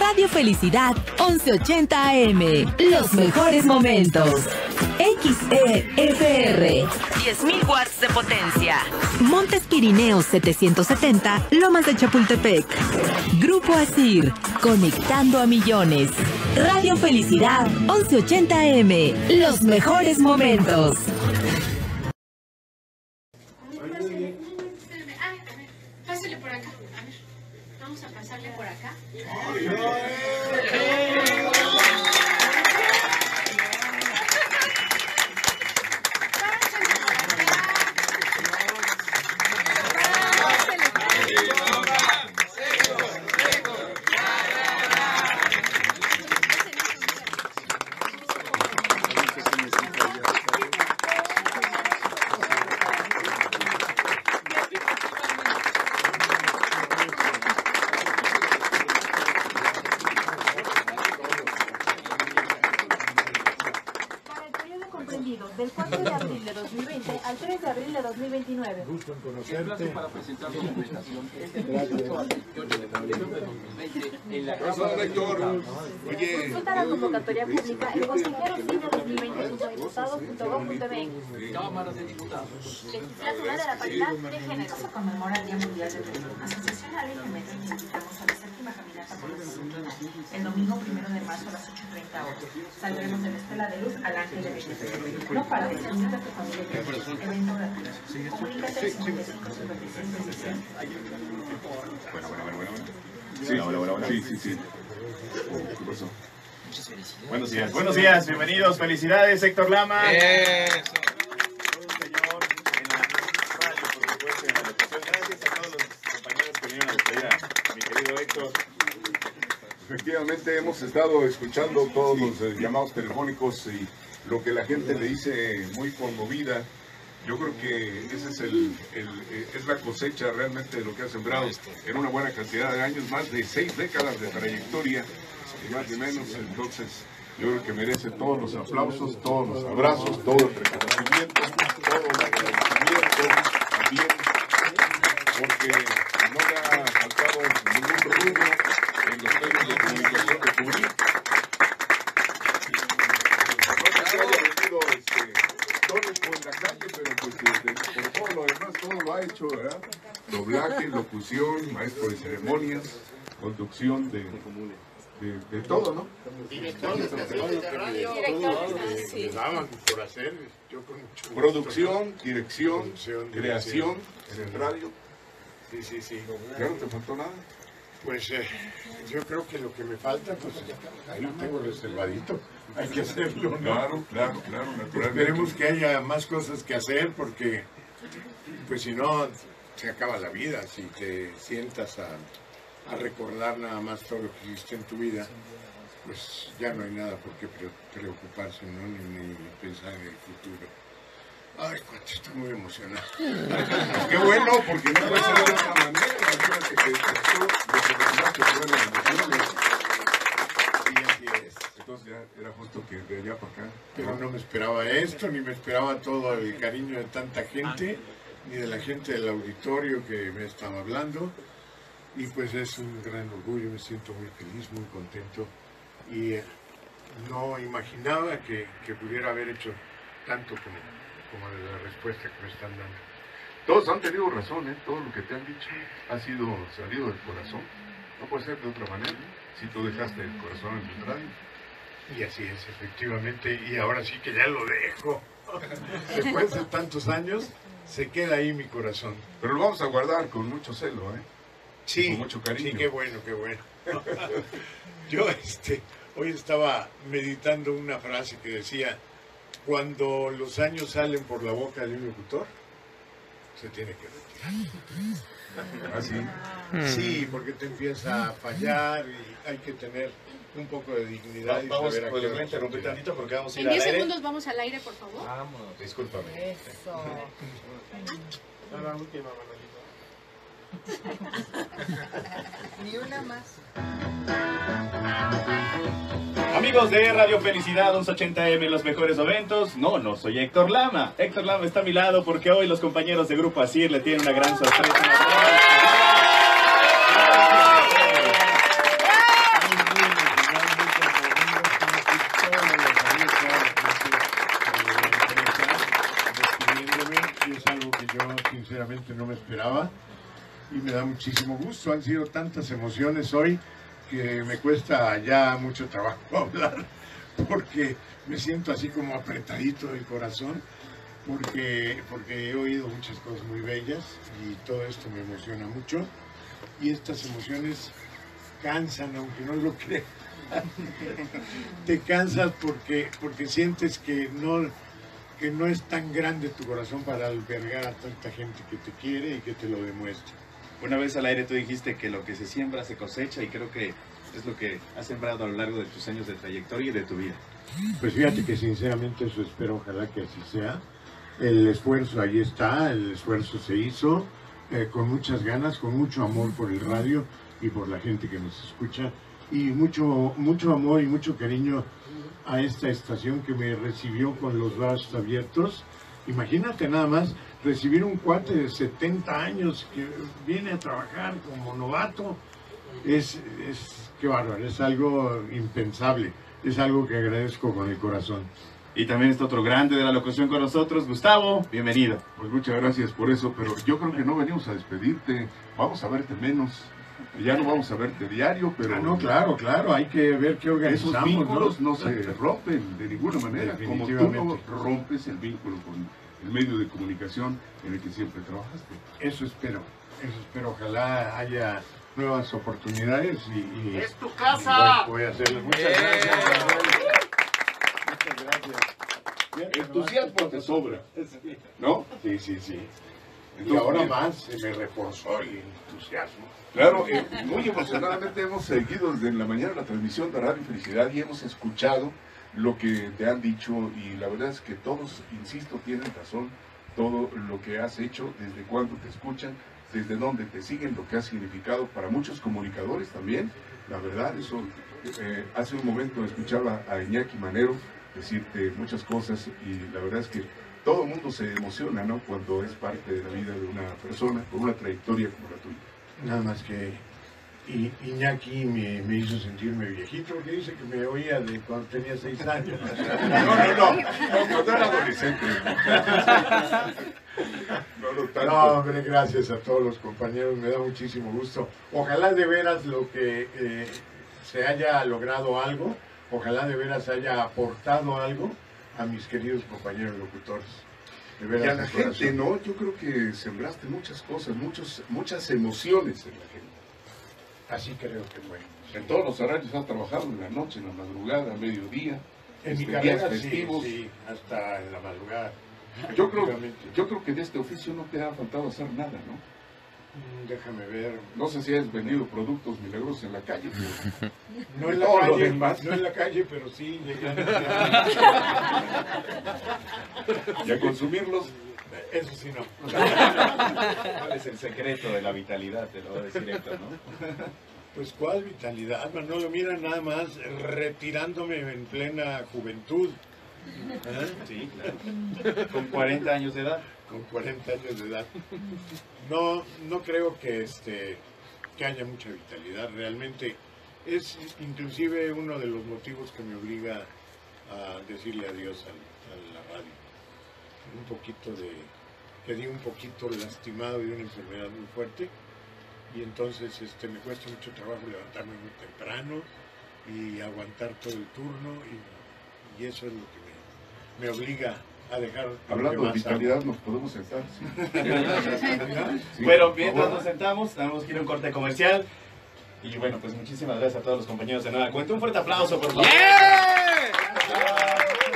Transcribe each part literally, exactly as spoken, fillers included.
Radio Felicidad once ochenta A M. Los mejores momentos. X E F R. diez mil watts de potencia. Montes Pirineos setecientos setenta, Lomas de Chapultepec. Grupo Asir, conectando a millones. Radio Felicidad once ochenta A M. Los mejores momentos. Pásale por acá. A ver, vamos a pasarle por acá. Del cuatro de abril de dos mil veinte al tres de abril de dos mil veintinueve. Gusto en conocerte. Para presentar la presentación. En la casa de Héctor. Oye. Consulta la convocatoria pública en consejero cine dos mil veinte punto diputados punto gob punto m x. Cámaras de Diputados. Legislatura de la paridad de género. Se conmemora el Día Mundial del Perú. Asociación A L G B T nos invitamos a la séptima caminata por la salud el domingo primero de marzo a las ocho y treinta horas. Saldremos de la Estela de Luz al Ángel de México. No para descansar tu familia. Evento gratuito. Comunícate al cincuenta y cinco cincuenta y seis diecisiete. Bueno, bueno, bueno, bueno. Sí, hola, hola, hola. Sí, sí, sí. ¿Qué pasó? Muchas felicidades. Buenos días, buenos días, bienvenidos, felicidades, Héctor Lama. Eso. Todo un señor en la radio, por supuesto, en la locución. Gracias a todos los compañeros que vinieron a despedir a mi querido Héctor. Efectivamente, hemos estado escuchando todos los eh, llamados telefónicos y lo que la gente le dice muy conmovida. Yo creo que esa es, el, el, es la cosecha realmente de lo que ha sembrado en una buena cantidad de años, más de seis décadas de trayectoria, y más ni menos. Entonces, yo creo que merece todos los aplausos, todos los abrazos, todo el reconocimiento, todo el agradecimiento también, porque no le ha faltado ningún rubro en los medios de comunicación que cubrir. No se haya venido este, tónico en la calle, pero pues desde, por todo lo demás, todo lo ha hecho, ¿verdad? Doblaje, locución, maestro de ceremonias, conducción de, de, de todo, ¿no? Directores de radio, todo lo que le daban por hacer, yo con mucho gusto. Producción, dirección, Producción, creación dirección. en el radio. Sí, sí, sí. ¿Ya no te faltó nada? Pues eh, yo creo que lo que me falta, pues ahí lo tengo reservadito. Hay que hacerlo, ¿no? Claro, claro, claro, naturalmente. Esperemos que haya más cosas que hacer porque, pues si no, se acaba la vida. Si te sientas a, a recordar nada más todo lo que hiciste en tu vida, pues ya no hay nada por qué pre preocuparse, ¿no? Ni, ni pensar en el futuro. Ay, cuánto, estoy muy emocionado. Qué bueno, porque no puede ser de otra manera. Imagínate que esto, de que verdad que fueron emociones. Sí, así es. Entonces ya era justo que de allá para acá. Pero no me esperaba esto, ni me esperaba todo el cariño de tanta gente, ni de la gente del auditorio que me estaba hablando. Y pues es un gran orgullo, me siento muy feliz, muy contento. Y eh, no imaginaba que, que pudiera haber hecho tanto como, como la respuesta que me están dando. Todos han tenido razón, ¿eh? Todo lo que te han dicho ha sido salido del corazón. No puede ser de otra manera, si tú dejaste el corazón en el radio. Y así es, efectivamente, y ahora sí que ya lo dejo. Después de tantos años, se queda ahí mi corazón. Pero lo vamos a guardar con mucho celo, ¿eh? Sí, con mucho cariño. Sí, qué bueno, qué bueno. Yo este, hoy estaba meditando una frase que decía, cuando los años salen por la boca de un locutor, se tiene que retirar. ¿Ah, sí? Sí, porque te empieza a fallar y hay que tener un poco de dignidad. Vamos, y saber a qué podemos hora interrumpir llegar. tantito porque vamos a ir En al diez aire. segundos vamos al aire, por favor. Vamos, discúlpame. Eso. A la última, Manolito. Ni una más. Amigos de Radio Felicidad once ochenta A M, los mejores momentos. No, no soy Héctor Lama. Héctor Lama está a mi lado porque hoy los compañeros de Grupo Asir le tienen una gran sorpresa. realmente no me esperaba y me da muchísimo gusto. Han sido tantas emociones hoy que me cuesta ya mucho trabajo hablar, porque me siento así como apretadito del corazón, porque, porque he oído muchas cosas muy bellas y todo esto me emociona mucho. Y estas emociones cansan, aunque no lo creas. Te cansas porque, porque sientes que no, que no es tan grande tu corazón para albergar a tanta gente que te quiere y que te lo demuestra. Una vez al aire tú dijiste que lo que se siembra se cosecha, y creo que es lo que has sembrado a lo largo de tus años de trayectoria y de tu vida. Pues fíjate que sinceramente eso espero, ojalá que así sea. El esfuerzo ahí está, el esfuerzo se hizo eh, con muchas ganas, con mucho amor por el radio y por la gente que nos escucha, y mucho, mucho amor y mucho cariño a esta estación que me recibió con los brazos abiertos. Imagínate nada más recibir un cuate de setenta años que viene a trabajar como novato. Es, es, qué bárbaro, es algo impensable, es algo que agradezco con el corazón. Y también está otro grande de la locución con nosotros, Gustavo, bienvenido. Pues muchas gracias por eso, pero yo creo que no venimos a despedirte, vamos a verte menos, ya no vamos a verte diario, pero... Ah, no, claro, claro, hay que ver qué organizamos. Esos vínculos ¿no? no se rompen de ninguna manera, como tú no rompes el vínculo con el medio de comunicación en el que siempre trabajaste. Eso espero, eso espero, ojalá haya nuevas oportunidades y... y ¡Es tu casa! Voy, voy a hacerlo. Muchas gracias. Muchas gracias. Entusiasmo te sobra, ¿no? Sí, sí, sí. Entonces, y ahora bien, más se me reforzó el entusiasmo. Claro, eh, muy emocionadamente hemos seguido desde la mañana la transmisión de Radio Felicidad y hemos escuchado lo que te han dicho, y la verdad es que todos, insisto, tienen razón, todo lo que has hecho, desde cuándo te escuchan, desde dónde te siguen, lo que ha significado para muchos comunicadores también. La verdad, eso, eh, hace un momento escuchaba a Iñaki Manero decirte muchas cosas, y la verdad es que todo el mundo se emociona, ¿no?, cuando es parte de la vida de una persona con una trayectoria como la tuya. Nada más que I, Iñaki me, me hizo sentirme viejito, porque dice que me oía de cuando tenía seis años. No, no, no, no, cuando era adolescente. No, no, tanto. No, hombre, gracias a todos los compañeros, me da muchísimo gusto. Ojalá de veras lo que eh, se haya logrado algo, ojalá de veras haya aportado algo a mis queridos compañeros locutores. De veras, y a la gente, corazón. ¿no? Yo creo que sembraste muchas cosas, muchos, muchas emociones en la gente. Así creo que fue. En todos los horarios has trabajado, en la noche, en la madrugada, a mediodía, En mi este, carrera días sí, festivos. sí, hasta en la madrugada. Yo creo, Efectivamente. yo creo que de este oficio no te ha faltado hacer nada, ¿no? Mm, Déjame ver. No sé si has vendido productos milagrosos en la calle, pero No de en la todo lo calle, demás. no en la calle, pero sí llegando. y a consumirlos. Eso sí no. ¿Cuál es el secreto de la vitalidad? Te lo voy a decir Héctor, ¿no? Pues cuál vitalidad, Manolo, mira nada más retirándome en plena juventud. ¿Eh? Sí, claro. Con cuarenta años de edad. Con cuarenta años de edad. No, no creo que este que haya mucha vitalidad. Realmente es inclusive uno de los motivos que me obliga a decirle adiós a, a la radio. Un poquito de, quedé un poquito lastimado de una enfermedad muy fuerte, y entonces este, me cuesta mucho trabajo levantarme muy temprano y aguantar todo el turno, y, y eso es lo que me, me obliga a dejar. Hablando de vitalidad, hago. Nos podemos sentar. ¿Sí? Sí, bueno, mientras nos sentamos, tenemos que ir a un corte comercial. Y bueno, pues muchísimas gracias a todos los compañeros de Nueva Cuenta. Un fuerte aplauso, por favor. ¡Yeah!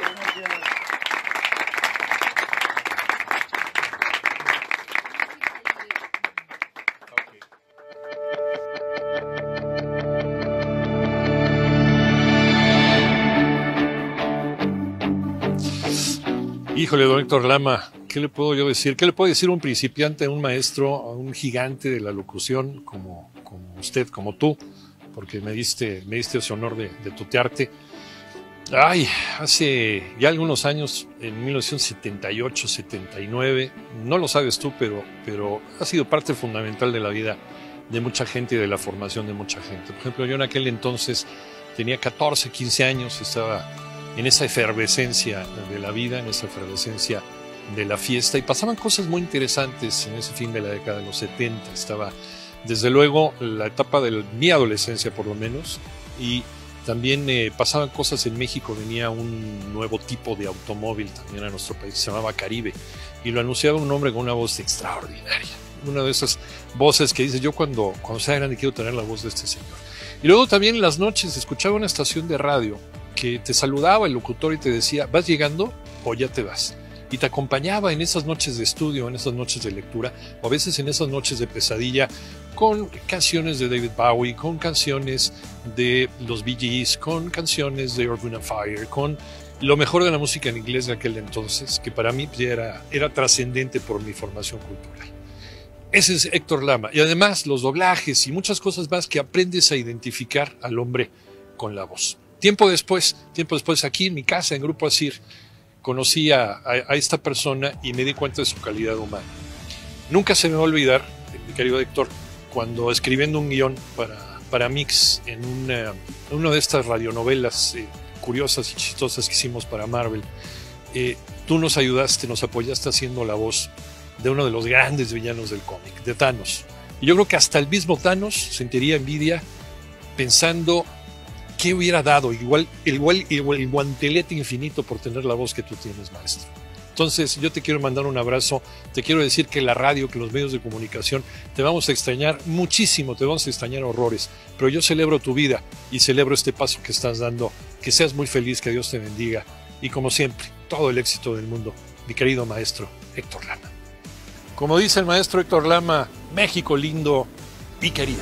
Híjole, don Héctor Lama, ¿qué le puedo yo decir? ¿Qué le puedo decir a un principiante, a un maestro, a un gigante de la locución como, como usted, como tú? Porque me diste, me diste ese honor de, de tutearte. Ay, hace ya algunos años, en mil novecientos setenta y ocho, setenta y nueve, no lo sabes tú, pero, pero ha sido parte fundamental de la vida de mucha gente y de la formación de mucha gente. Por ejemplo, yo en aquel entonces tenía catorce, quince años, estaba en esa efervescencia de la vida, en esa efervescencia de la fiesta y pasaban cosas muy interesantes en ese fin de la década de los setenta. Estaba, desde luego, la etapa de mi adolescencia, por lo menos, y también eh, pasaban cosas en México. Venía un nuevo tipo de automóvil también a nuestro país, se llamaba Caribe, y lo anunciaba un hombre con una voz extraordinaria. Una de esas voces que dice, yo cuando, cuando sea grande quiero tener la voz de este señor. Y luego también en las noches escuchaba una estación de radio que te saludaba el locutor y te decía, ¿vas llegando o ya te vas? Y te acompañaba en esas noches de estudio, en esas noches de lectura, o a veces en esas noches de pesadilla, con canciones de David Bowie, con canciones de los Bee Gees, con canciones de Earth, Wind and Fire, con lo mejor de la música en inglés de aquel entonces, que para mí ya era, era trascendente por mi formación cultural. Ese es Héctor Lama. Y además los doblajes y muchas cosas más que aprendes a identificar al hombre con la voz. Tiempo después, tiempo después aquí en mi casa, en Grupo Asir, conocí a, a, a esta persona y me di cuenta de su calidad humana. Nunca se me va a olvidar, mi querido Héctor, cuando escribiendo un guión para, para Mix en una, una de estas radionovelas eh, curiosas y chistosas que hicimos para Marvel, eh, tú nos ayudaste, nos apoyaste haciendo la voz de uno de los grandes villanos del cómic, de Thanos. Y yo creo que hasta el mismo Thanos sentiría envidia pensando qué hubiera dado, igual, igual, igual el guantelete infinito por tener la voz que tú tienes, maestro. Entonces yo te quiero mandar un abrazo, te quiero decir que la radio, que los medios de comunicación, te vamos a extrañar muchísimo, te vamos a extrañar horrores, pero yo celebro tu vida y celebro este paso que estás dando, que seas muy feliz, que Dios te bendiga y como siempre, todo el éxito del mundo, mi querido maestro Héctor Lama. Como dice el maestro Héctor Lama, México lindo y querido.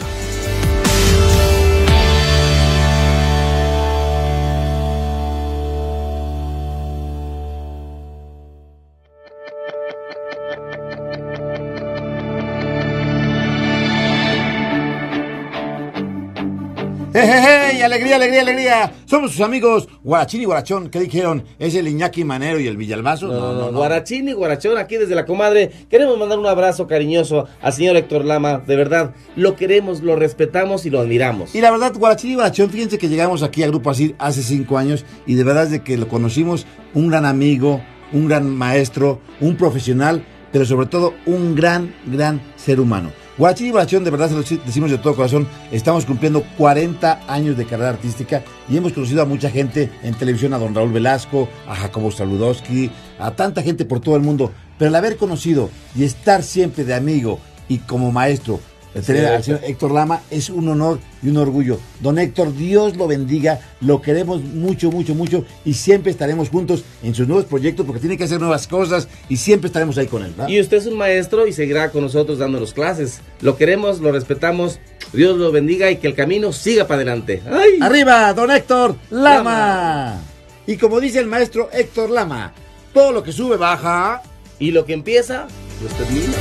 ¡Hey, hey, hey! ¡Alegría, alegría, alegría! Somos sus amigos Guarachín y Guarachón. ¿Qué dijeron? ¿Es el Iñaki Manero y el Villalbazo? No, no, no, no. Guarachín y Guarachón, aquí desde la comadre. Queremos mandar un abrazo cariñoso al señor Héctor Lama. De verdad, lo queremos, lo respetamos y lo admiramos. Y la verdad, Guarachín y Guarachón, fíjense que llegamos aquí a Grupo Asir hace cinco años y de verdad es de que lo conocimos, un gran amigo, un gran maestro, un profesional, pero sobre todo un gran, gran ser humano. Guarachín y Guarachón, de verdad se lo decimos de todo corazón, estamos cumpliendo cuarenta años de carrera artística y hemos conocido a mucha gente en televisión, a don Raúl Velasco, a Jacobo Saludowski, a tanta gente por todo el mundo, pero el haber conocido y estar siempre de amigo y como maestro, el tener al señor Héctor Lama es un honor y un orgullo. Don Héctor, Dios lo bendiga, lo queremos mucho, mucho, mucho y siempre estaremos juntos en sus nuevos proyectos porque tiene que hacer nuevas cosas y siempre estaremos ahí con él, ¿verdad? Y usted es un maestro y seguirá con nosotros dándonos clases. Lo queremos, lo respetamos, Dios lo bendiga y que el camino siga para adelante. ¡Ay! ¡Arriba, don Héctor Lama! Lama! Y como dice el maestro Héctor Lama, todo lo que sube baja y lo que empieza, pues termina.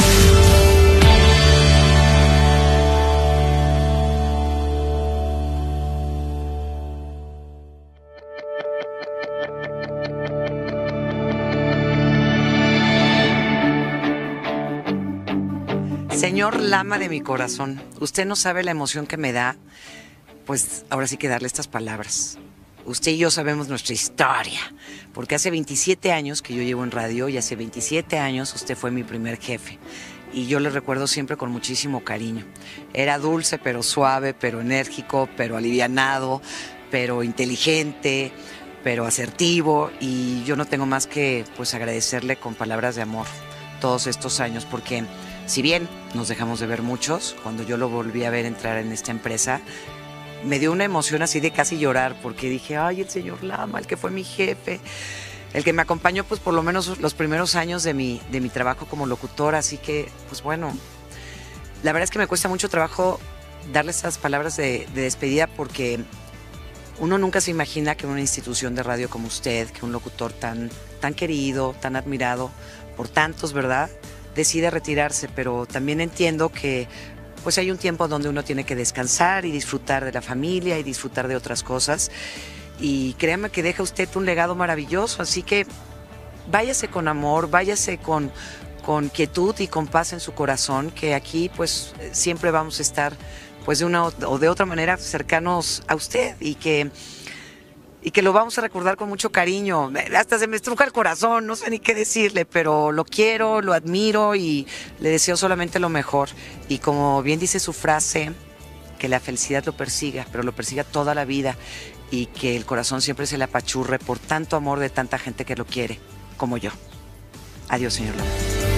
Señor Lama de mi corazón, usted no sabe la emoción que me da, pues ahora sí que darle estas palabras. Usted y yo sabemos nuestra historia, porque hace veintisiete años que yo llevo en radio y hace veintisiete años usted fue mi primer jefe. Y yo le recuerdo siempre con muchísimo cariño. Era dulce, pero suave, pero enérgico, pero alivianado, pero inteligente, pero asertivo. Y yo no tengo más que pues agradecerle con palabras de amor todos estos años, porque si bien nos dejamos de ver muchos, cuando yo lo volví a ver entrar en esta empresa, me dio una emoción así de casi llorar, porque dije, ay, el señor Lama, el que fue mi jefe, el que me acompañó pues por lo menos los primeros años de mi, de mi trabajo como locutora, así que, pues bueno, la verdad es que me cuesta mucho trabajo darle esas palabras de, de despedida, porque uno nunca se imagina que una institución de radio como usted, que un locutor tan, tan querido, tan admirado por tantos, ¿verdad?, decide retirarse, pero también entiendo que pues hay un tiempo donde uno tiene que descansar y disfrutar de la familia y disfrutar de otras cosas, y créame que deja usted un legado maravilloso, así que váyase con amor, váyase con, con quietud y con paz en su corazón, que aquí pues siempre vamos a estar pues de una o de otra manera cercanos a usted, y que y que lo vamos a recordar con mucho cariño. Hasta se me estruja el corazón, no sé ni qué decirle, pero lo quiero, lo admiro y le deseo solamente lo mejor. Y como bien dice su frase, que la felicidad lo persiga, pero lo persiga toda la vida y que el corazón siempre se le apachurre por tanto amor de tanta gente que lo quiere, como yo. Adiós, señor Lama.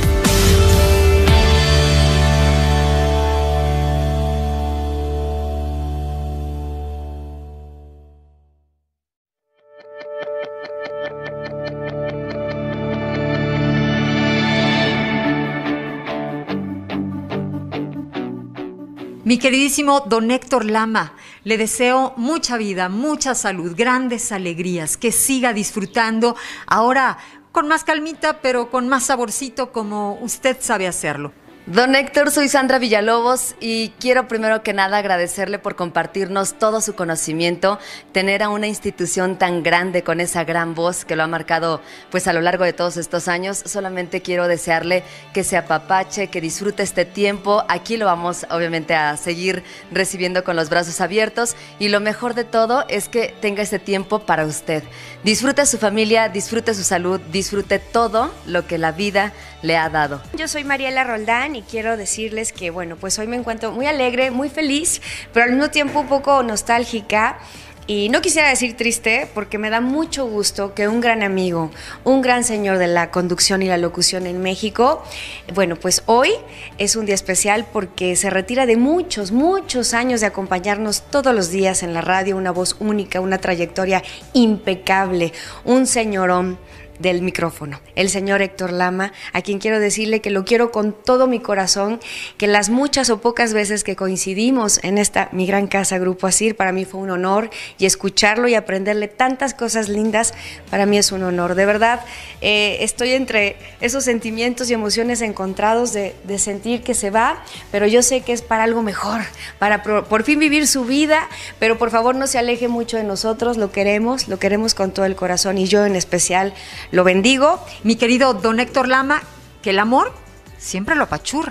Mi queridísimo don Héctor Lama, le deseo mucha vida, mucha salud, grandes alegrías, que siga disfrutando ahora con más calmita, pero con más saborcito como usted sabe hacerlo. Don Héctor, soy Sandra Villalobos y quiero primero que nada agradecerle por compartirnos todo su conocimiento, tener a una institución tan grande con esa gran voz que lo ha marcado pues a lo largo de todos estos años. Solamente quiero desearle que se apapache, que disfrute este tiempo. Aquí lo vamos obviamente a seguir recibiendo con los brazos abiertos y lo mejor de todo es que tenga este tiempo para usted. Disfrute su familia, disfrute su salud, disfrute todo lo que la vida le ha dado. Yo soy Mariela Roldán y quiero decirles que, bueno, pues hoy me encuentro muy alegre, muy feliz, pero al mismo tiempo un poco nostálgica. Y no quisiera decir triste, porque me da mucho gusto que un gran amigo, un gran señor de la conducción y la locución en México, bueno, pues hoy es un día especial porque se retira de muchos, muchos años de acompañarnos todos los días en la radio, una voz única, una trayectoria impecable, un señorón del micrófono, el señor Héctor Lama, a quien quiero decirle que lo quiero con todo mi corazón, que las muchas o pocas veces que coincidimos en esta mi gran casa Grupo Asir, para mí fue un honor, y escucharlo y aprenderle tantas cosas lindas, para mí es un honor. De verdad, eh, estoy entre esos sentimientos y emociones encontrados de, de sentir que se va, pero yo sé que es para algo mejor, para por, por fin vivir su vida, pero por favor no se aleje mucho de nosotros, lo queremos, lo queremos con todo el corazón, y yo en especial lo bendigo. Mi querido don Héctor Lama, que el amor siempre lo apachurre.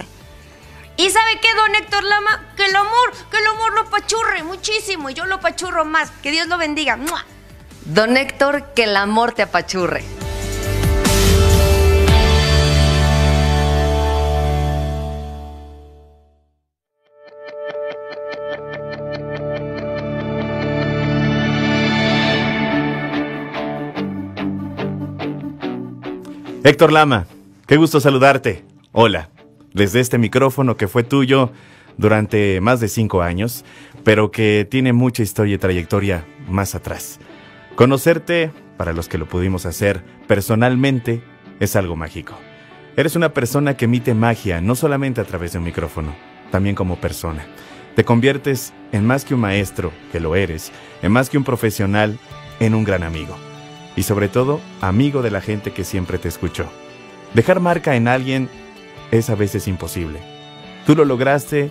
¿Y sabe qué, don Héctor Lama? Que el amor, que el amor lo apachurre muchísimo, y yo lo apachurro más. Que Dios lo bendiga. ¡Mua! Don Héctor, que el amor te apachurre. Héctor Lama, qué gusto saludarte. Hola, desde este micrófono que fue tuyo durante más de cinco años, pero que tiene mucha historia y trayectoria más atrás. Conocerte, para los que lo pudimos hacer personalmente, es algo mágico. Eres una persona que emite magia, no solamente a través de un micrófono, también como persona. Te conviertes en más que un maestro, que lo eres, en más que un profesional, en un gran amigo. Y sobre todo, amigo de la gente que siempre te escuchó. Dejar marca en alguien es a veces imposible. Tú lo lograste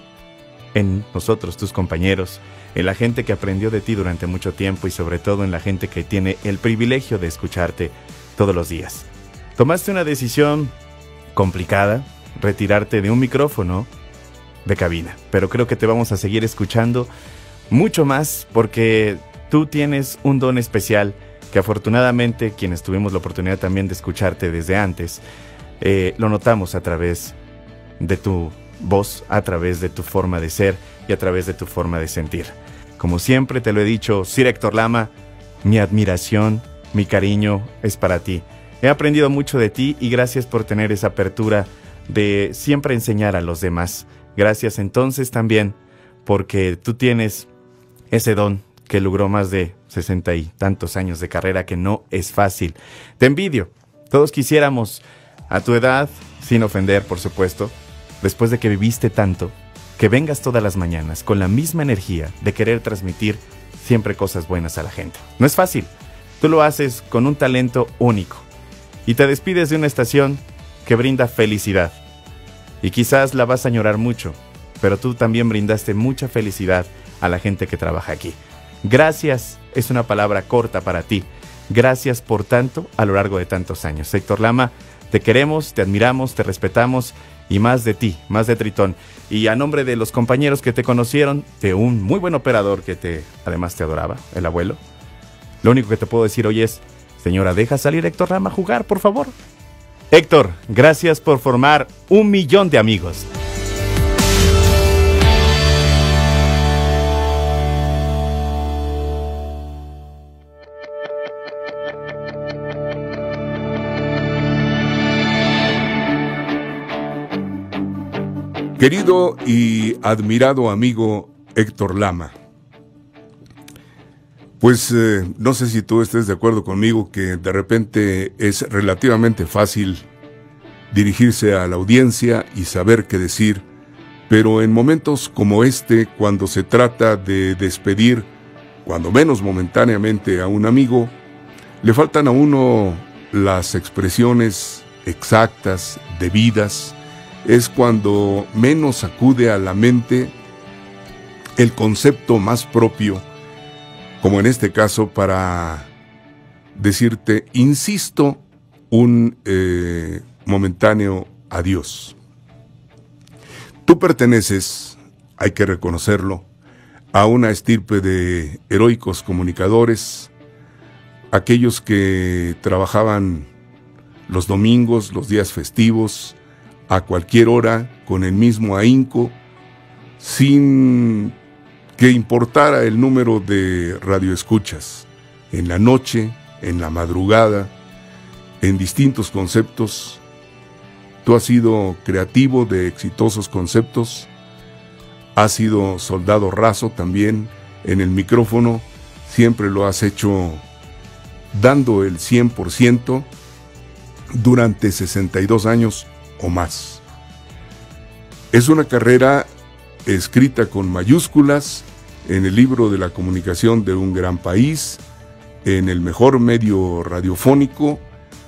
en nosotros, tus compañeros, en la gente que aprendió de ti durante mucho tiempo y sobre todo en la gente que tiene el privilegio de escucharte todos los días. Tomaste una decisión complicada, retirarte de un micrófono de cabina, pero creo que te vamos a seguir escuchando mucho más porque tú tienes un don especial que afortunadamente quienes tuvimos la oportunidad también de escucharte desde antes, eh, lo notamos a través de tu voz, a través de tu forma de ser y a través de tu forma de sentir. Como siempre te lo he dicho, Sir Héctor Lama, mi admiración, mi cariño es para ti. He aprendido mucho de ti y gracias por tener esa apertura de siempre enseñar a los demás. Gracias entonces también porque tú tienes ese don que logró más de sesenta y tantos años de carrera, que no es fácil. Te envidio. Todos quisiéramos, a tu edad, sin ofender, por supuesto, después de que viviste tanto, que vengas todas las mañanas con la misma energía de querer transmitir siempre cosas buenas a la gente. No es fácil. Tú lo haces con un talento único. Y te despides de una estación que brinda felicidad. Y quizás la vas a añorar mucho, pero tú también brindaste mucha felicidad a la gente que trabaja aquí. Gracias es una palabra corta para ti. Gracias por tanto a lo largo de tantos años. Héctor Lama, te queremos, te admiramos, te respetamos y más de ti, más de Tritón. Y a nombre de los compañeros que te conocieron, de un muy buen operador que te además te adoraba, el abuelo, Lo único que te puedo decir hoy es, señora, deja salir a Héctor Lama a jugar, por favor. Héctor, gracias por formar un millón de amigos. Querido y admirado amigo Héctor Lama, pues eh, no sé si tú estés de acuerdo conmigo que de repente es relativamente fácil dirigirse a la audiencia y saber qué decir, pero en momentos como este, cuando se trata de despedir, cuando menos momentáneamente, a un amigo, le faltan a uno las expresiones exactas, debidas. Es cuando menos acude a la mente el concepto más propio, como en este caso, para decirte, insisto, un eh, momentáneo adiós. Tú perteneces, hay que reconocerlo, a una estirpe de heroicos comunicadores, aquellos que trabajaban los domingos, los días festivos, a cualquier hora, con el mismo ahínco, sin que importara el número de radioescuchas, en la noche, en la madrugada, en distintos conceptos. Tú has sido creativo de exitosos conceptos, has sido soldado raso también en el micrófono, siempre lo has hecho dando el cien por ciento durante sesenta y dos años o más. Es una carrera escrita con mayúsculas en el libro de la comunicación de un gran país, en el mejor medio radiofónico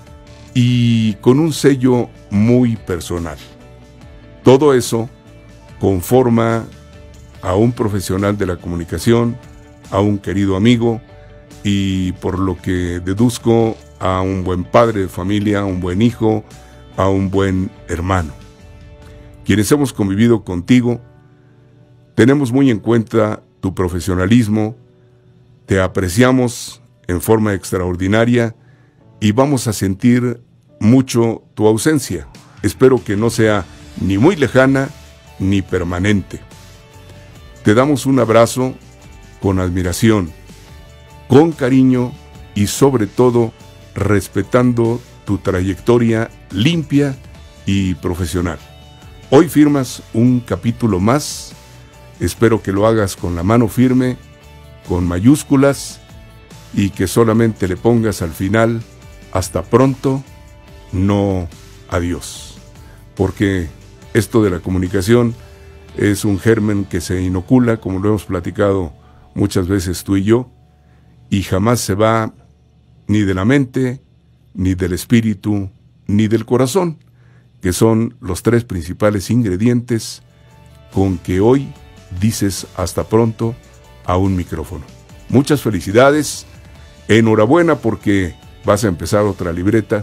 y con un sello muy personal. Todo eso conforma a un profesional de la comunicación, a un querido amigo y, por lo que deduzco, a un buen padre de familia, a un buen hijo, a un buen hermano. Quienes hemos convivido contigo, tenemos muy en cuenta tu profesionalismo, te apreciamos en forma extraordinaria y vamos a sentir mucho tu ausencia. Espero que no sea ni muy lejana ni permanente. Te damos un abrazo con admiración, con cariño y sobre todo respetando tu trayectoria limpia y profesional. Hoy firmas un capítulo más, espero que lo hagas con la mano firme, con mayúsculas y que solamente le pongas al final hasta pronto, no adiós, porque esto de la comunicación es un germen que se inocula, como lo hemos platicado muchas veces tú y yo, y jamás se va ni de la mente, ni del espíritu, ni del corazón, que son los tres principales ingredientes con que hoy dices hasta pronto a un micrófono. Muchas felicidades, enhorabuena porque vas a empezar otra libreta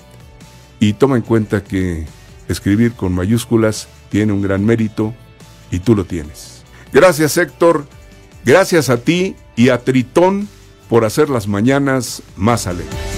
y toma en cuenta que escribir con mayúsculas tiene un gran mérito y tú lo tienes. Gracias, Héctor, gracias a ti y a Tritón por hacer las mañanas más alegres.